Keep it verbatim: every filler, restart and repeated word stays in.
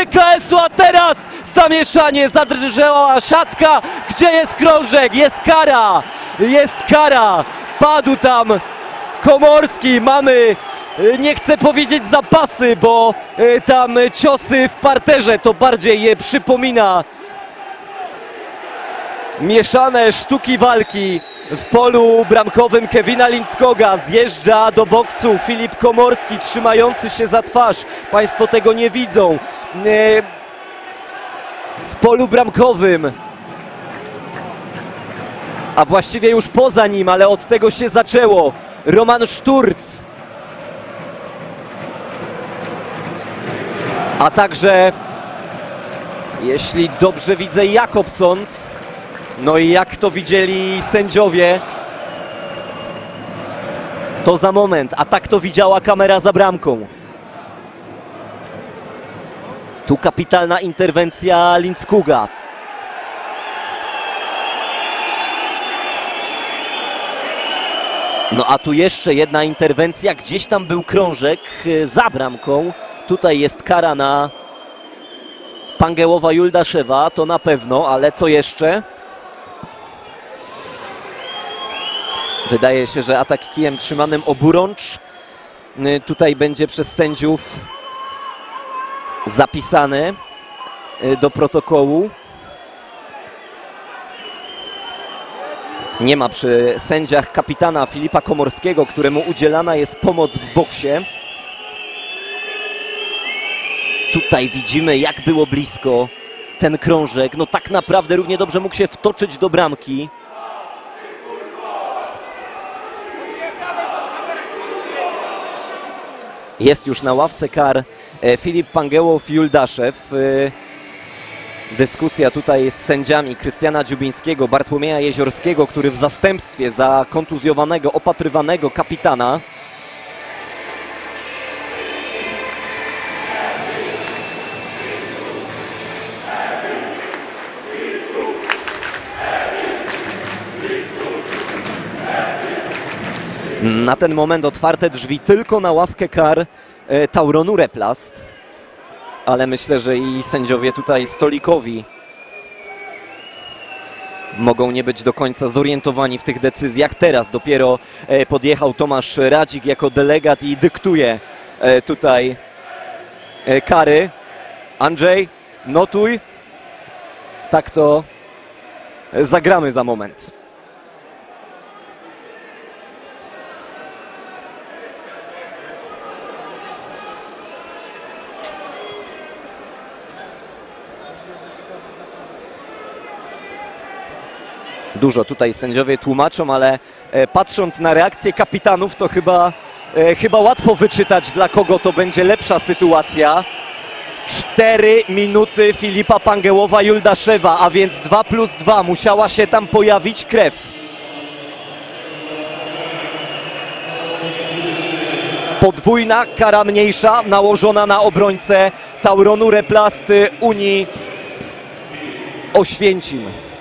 G K S u, a teraz zamieszanie, zadrżała siatka. Gdzie jest krążek? Jest kara, jest kara. Padł tam Komorski, mamy, nie chcę powiedzieć zapasy, bo tam ciosy w parterze to bardziej je przypomina mieszane sztuki walki. W polu bramkowym Kevina Lindskoga zjeżdża do boksu Filip Komorski, trzymający się za twarz. Państwo tego nie widzą. W polu bramkowym, a właściwie już poza nim, ale od tego się zaczęło, Roman Szturc. A także, jeśli dobrze widzę, Jakobsons. No i jak to widzieli sędziowie, to za moment, a tak to widziała kamera za bramką. Tu kapitalna interwencja Lindskoga. No a tu jeszcze jedna interwencja, gdzieś tam był krążek za bramką. Tutaj jest kara na Pangełowa Juldaszewa, to na pewno, ale co jeszcze? Wydaje się, że atak kijem trzymanym oburącz tutaj będzie przez sędziów zapisany do protokołu. Nie ma przy sędziach kapitana Filipa Komorskiego, któremu udzielana jest pomoc w boksie. Tutaj widzimy, jak było blisko ten krążek. No tak naprawdę równie dobrze mógł się wtoczyć do bramki. Jest już na ławce kar Filip Pangełow-Juldaszew. Dyskusja tutaj z sędziami Krystiana Dziubińskiego, Bartłomieja Jeziorskiego, który w zastępstwie za kontuzjowanego, opatrywanego kapitana. Na ten moment otwarte drzwi tylko na ławkę kar e, Tauronu Replast. Ale myślę, że i sędziowie tutaj stolikowi mogą nie być do końca zorientowani w tych decyzjach. Teraz dopiero e, podjechał Tomasz Radzik jako delegat i dyktuje e, tutaj e, kary. Andrzej, notuj. Tak to zagramy za moment. Dużo tutaj sędziowie tłumaczą, ale e, patrząc na reakcję kapitanów, to chyba, e, chyba łatwo wyczytać, dla kogo to będzie lepsza sytuacja. Cztery minuty Filipa Pangełowa Juldaszewa, a więc dwa plus dwa. Musiała się tam pojawić krew. Podwójna kara mniejsza nałożona na obrońcę Tauronu Replast Unii Oświęcim.